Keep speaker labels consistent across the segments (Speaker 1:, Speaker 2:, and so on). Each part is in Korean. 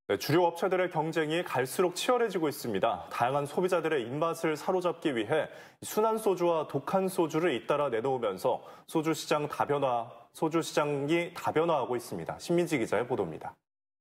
Speaker 1: 네, 주류 업체들의 경쟁이 갈수록 치열해지고 있습니다. 다양한 소비자들의 입맛을 사로잡기 위해 순한 소주와 독한 소주를 잇따라 내놓으면서 소주 시장이 다변화하고 있습니다. 신민지 기자의 보도입니다.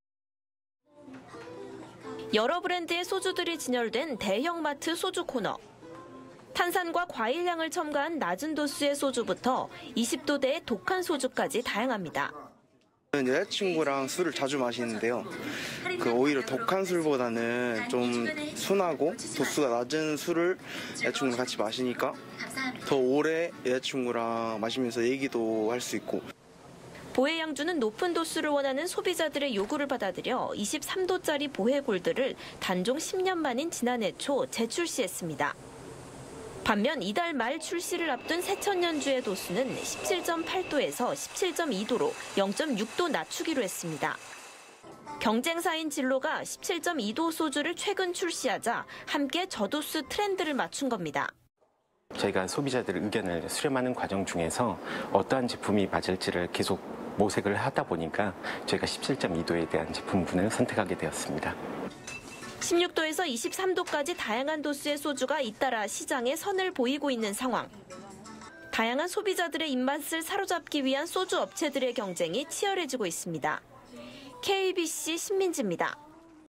Speaker 2: 여러 브랜드의 소주들이 진열된 대형마트 소주 코너. 탄산과 과일향을 첨가한 낮은 도수의 소주부터 20도대의 독한 소주까지 다양합니다.
Speaker 3: 여자친구랑 술을 자주 마시는데요. 오히려 독한 술보다는 좀 순하고 도수가 낮은 술을 여자친구랑 같이 마시니까 더 오래 여자친구랑 마시면서 얘기도 할 수 있고.
Speaker 2: 보헤 양주는 높은 도수를 원하는 소비자들의 요구를 받아들여 23도짜리 보헤 골드를 단종 10년 만인 지난해 초 재출시했습니다. 반면 이달 말 출시를 앞둔 새천년주의 도수는 17.8도에서 17.2도로 0.6도 낮추기로 했습니다. 경쟁사인 진로가 17.2도 소주를 최근 출시하자 함께 저도수 트렌드를 맞춘 겁니다.
Speaker 4: 저희가 소비자들의 의견을 수렴하는 과정 중에서 어떠한 제품이 맞을지를 계속 모색을 하다 보니까 저희가 17.2도에 대한 제품군을 선택하게 되었습니다.
Speaker 2: 16도에서 23도까지 다양한 도수의 소주가 잇따라 시장에 선을 보이고 있는 상황. 다양한 소비자들의 입맛을 사로잡기 위한 소주 업체들의 경쟁이 치열해지고 있습니다. KBC 신민지입니다.